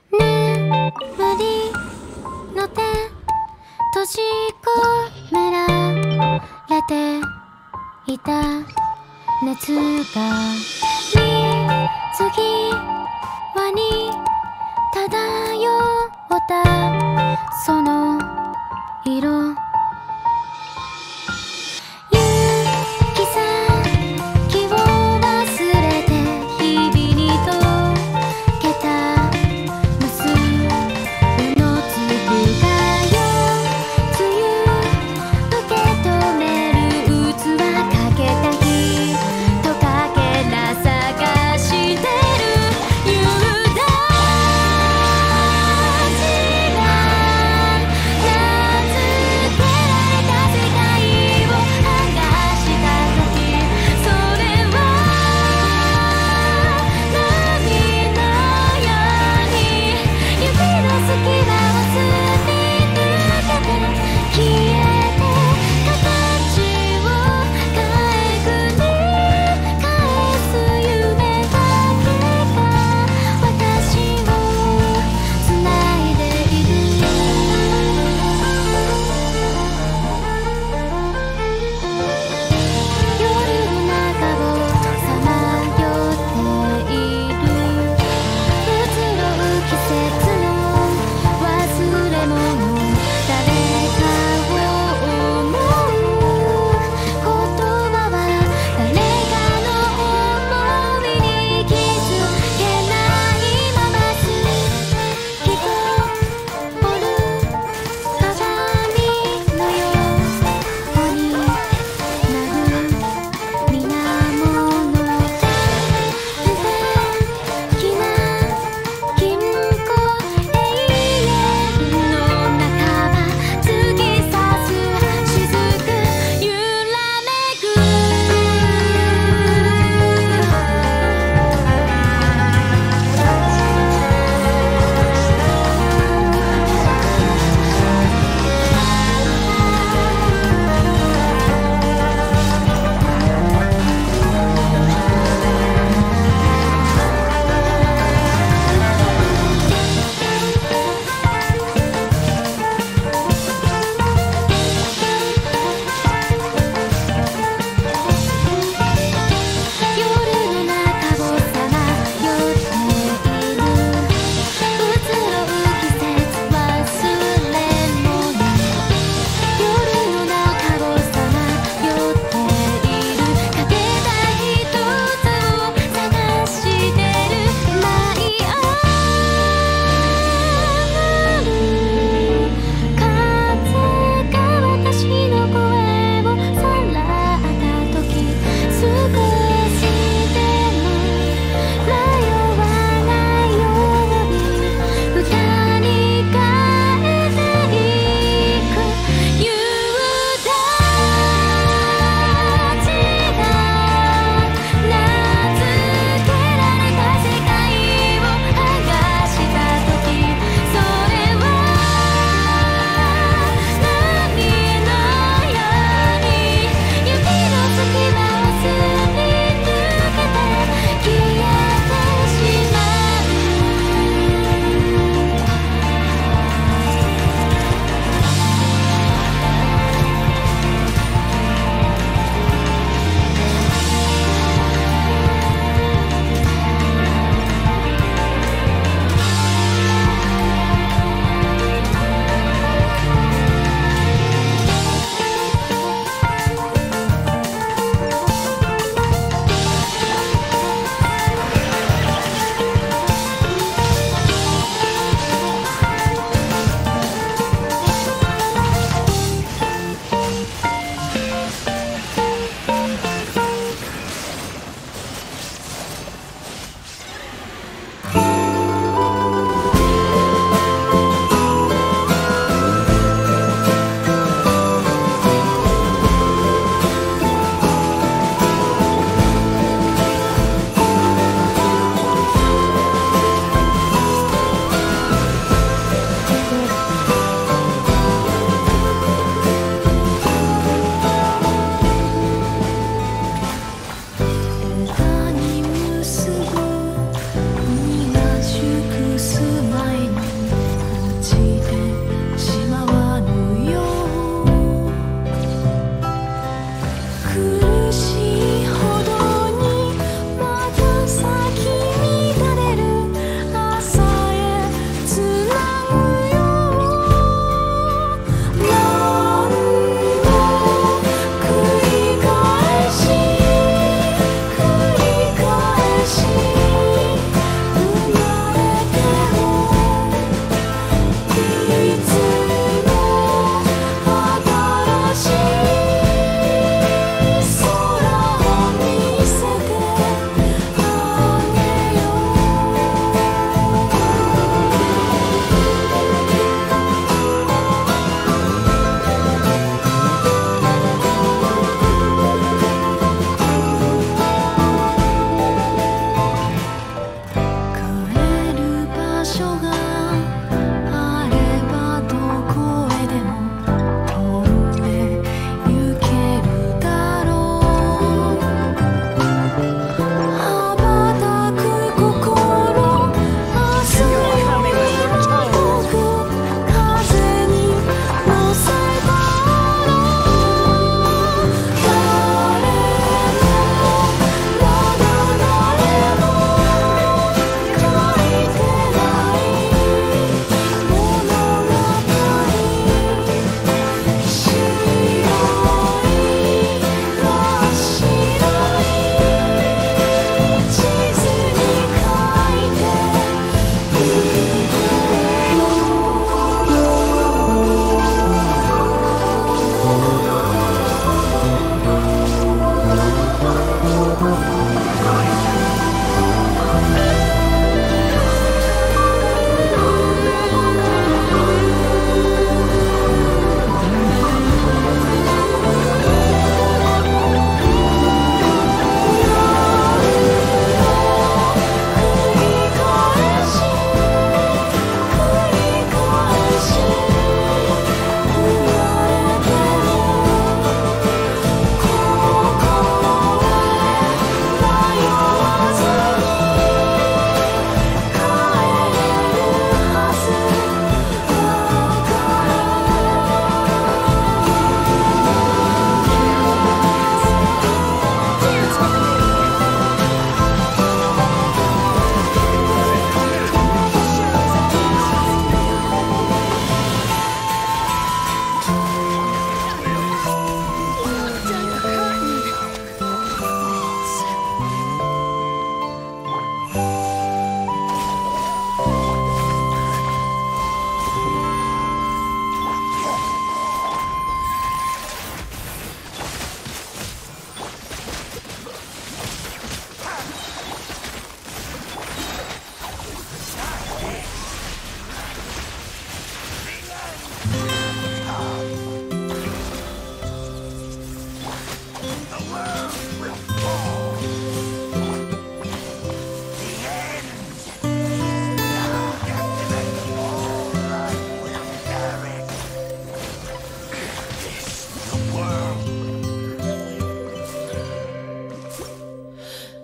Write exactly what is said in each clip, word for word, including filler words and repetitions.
眠りの手閉じ込められていた熱が水際に漂ったその色行き先を忘れて日々に溶けた無数の粒がよ梅雨受け止める器かけた日とかけな探してる夕立ちが名付け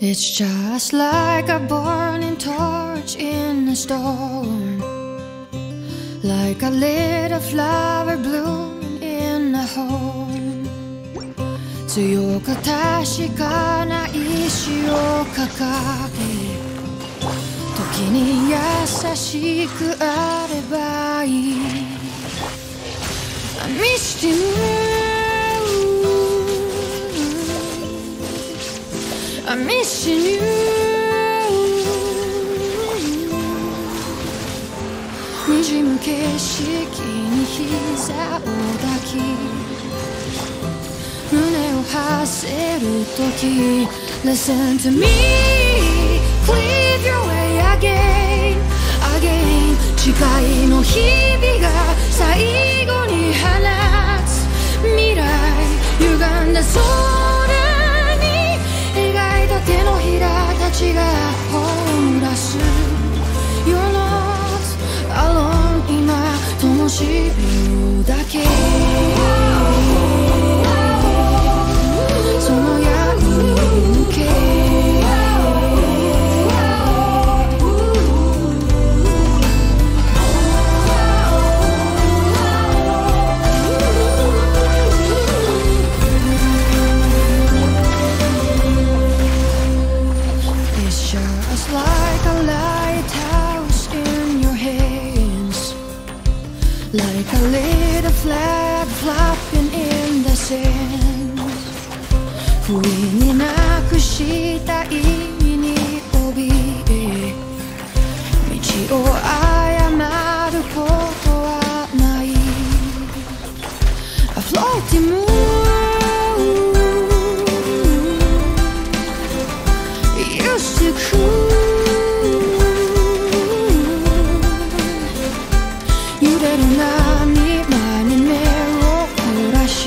It's just like a burning torch in a storm, like a little flower blooming in a horn. 強く確かな意志を掲げ、時に優しくあればいい。I missed you, I'm missing you. 滲む景色に膝を抱き、胸を張せる時 Listen to me, cleave your way again, again. 誓いの日々が最後に放つ未来、歪んだ空に描いた手のひらたちがほらす You're not alone 今灯火だけその闇に抜けLike a little flag flopping in the sand 不意になくした意味に怯え道を誤ることはない A floating moon used to cool揺れる波間に目を凝らし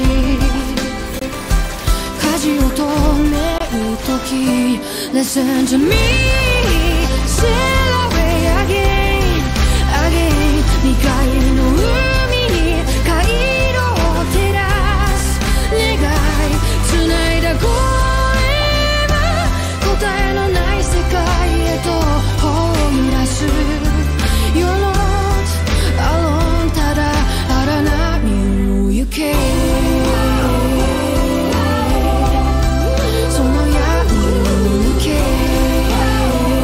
舵を止めるとき Listen to me Sail away again again 未開の海に回路を照らす願い繋いだ声は答えのない世界へと放り出す You're not alone ただ荒波を行けその闇を抜け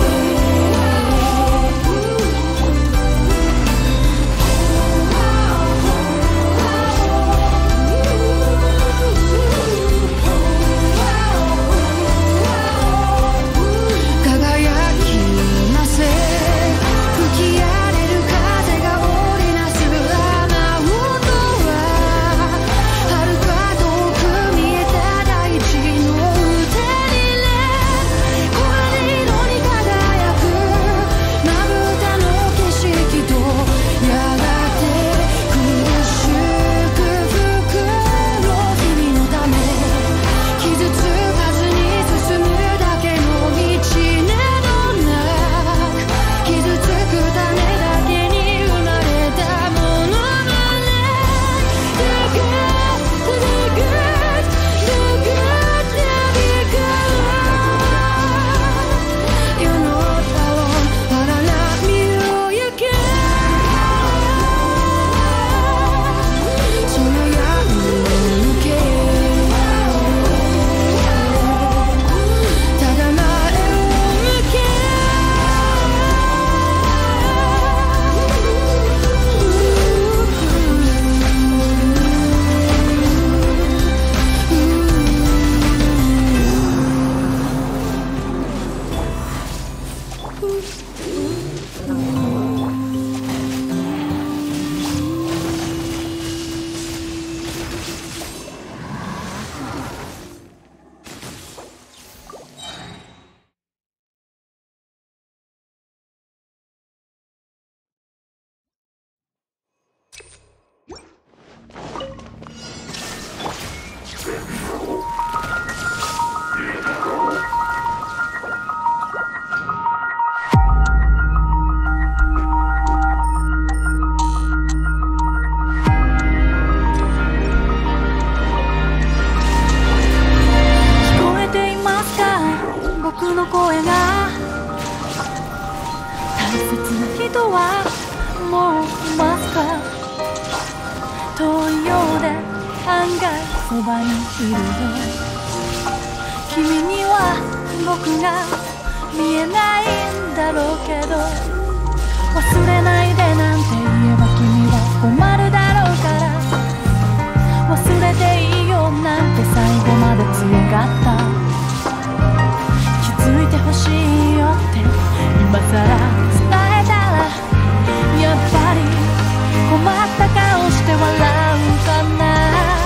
人はもういますか？遠いようで案外そばにいるよ。君には僕が見えないんだろうけど、忘れないでなんて言えば君は困るだろうから、忘れていいよなんて最後まで強かった。気づいてほしいよって今さら伝えたら、やっぱり困った顔して笑うかな。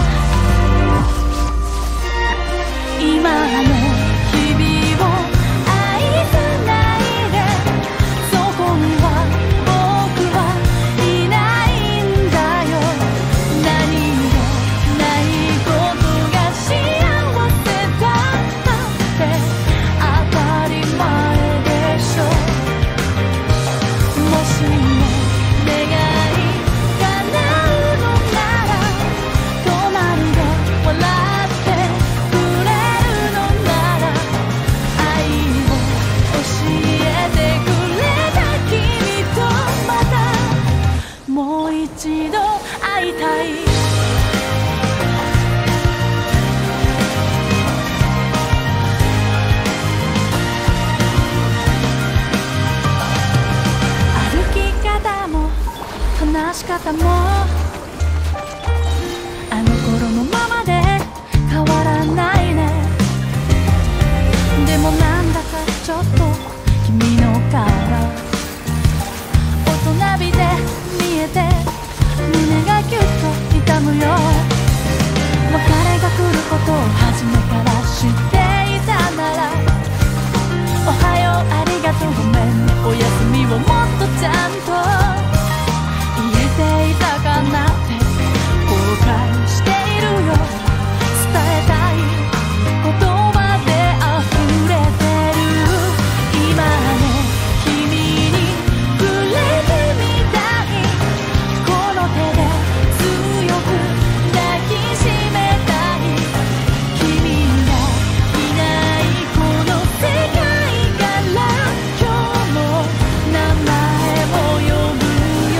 今の日々を愛さないで、そこには僕はいないんだよ。何もないことが幸せだって当たり前でしょ。もしも願い叶うのなら、隣で笑ってくれるのなら、愛を教えてくれた君とまたもう一度会いたい。歩き方も話し方もあの頃のままで変わらないね。でもなんだかちょっと君の顔が大人びて見えて胸がキュッと痛むよ。別れが来ることを初めから知っていたなら、おはようありがとうごめんねおやすみをもっとちゃんと言えていたかなって後悔しているよ。伝えたい言葉で溢れてる。今の君に触れてみたい。この手で強く抱きしめたい。君がいないこの世界から今日も名前を呼ぶよ。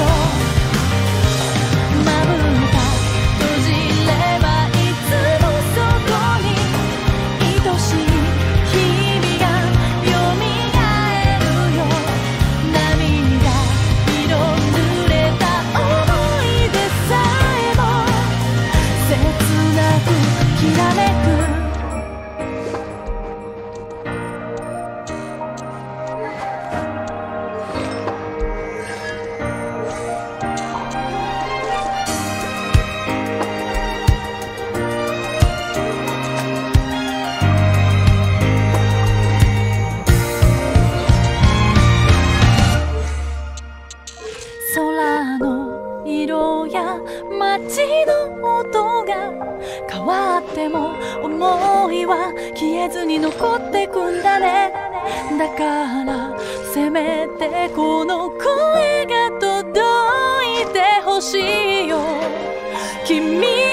まぶた閉じればいつもそこに愛しい日々がよみがえるよ。涙色濡れた想い出さえも切なくきらめく。空の色や街の音が変わっても思いは消えずに残ってくんだね。だからせめてこの声が届いてほしいよ。君